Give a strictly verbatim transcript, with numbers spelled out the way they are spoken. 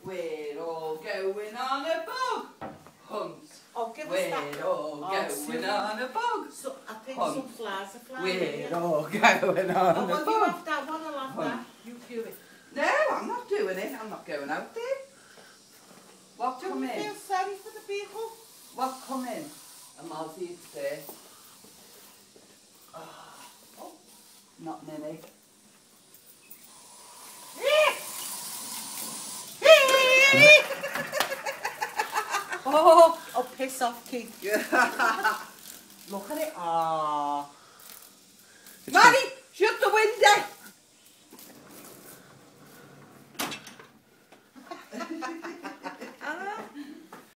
We're all going on a bug hunt. Oh, give us We're that. all Oh, going silly. on a bug So, I think hunt. some flowers are flying. We're here. all going on Oh, a well, you bug. have that one, I'll have Hunt. that. You do it. No, I'm not doing it. I'm not going out there. What Do come you in? feel sorry for the people? What come in? A Mozzie there. Oh, not many. Oh, oh, piss off, Keith. Look at it. Ah. Marty, shut the window.